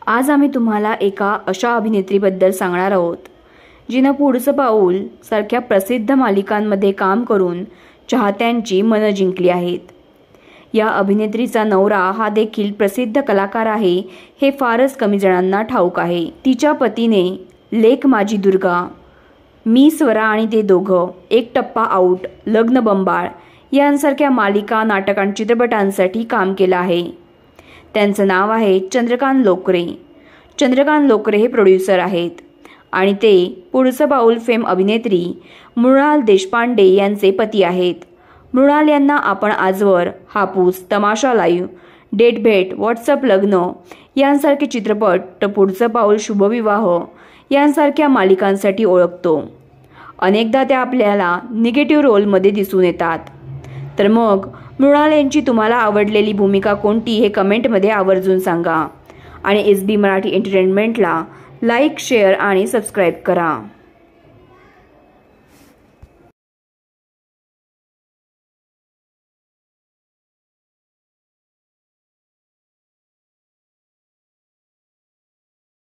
आज आम्ही तुम्हाला एका अशा अभिनेत्रीबद्दल सांगणार आहोत जिनं पुढचं पाऊल सारख्या प्रसिद्ध मालिकांमध्ये काम करून चाहत्यांची मनं जिंकली आहेत। या अभिनेत्रीचा नवरा हा देखील प्रसिद्ध कलाकार आहे हे फारच कमी जणांना ठाऊक आहे। तिच्या पतीने लेक माझी दुर्गा, मी स्वरा आणि ते दोघं, एक टप्पा आउट, लग्न बंबाळ यांसारख्या मालिका, नाटक आणि चित्रपटांसाठी काम केलं आहे। त्यांचं नाव आहे चंद्रकांत लोकरे। चंद्रकांत लोकरे हे प्रोड्युसर आहेत आणि ते पुढचं पाऊल फेम अभिनेत्री मृणाल देशपांडे यांचे पती आहेत। मृणाल यांना आपण आजवर हापूस, तमाशा लाईव्ह, डेट भेट, व्हॉट्सअप लग्न यांसारखे चित्रपट, तर पुढचं पाऊल, शुभविवाह यांसारख्या मालिकांसाठी ओळखतो। अनेकदा त्या आपल्याला निगेटिव्ह रोलमध्ये दिसून येतात। तर मग मृणाल यांची तुम्हाला आवडलेली भूमिका कोणती हे कमेंटमध्ये आवर्जून सांगा आणि SB मराठी एंटरटेनमेंटला लाईक, शेअर आणि सबस्क्राईब करा।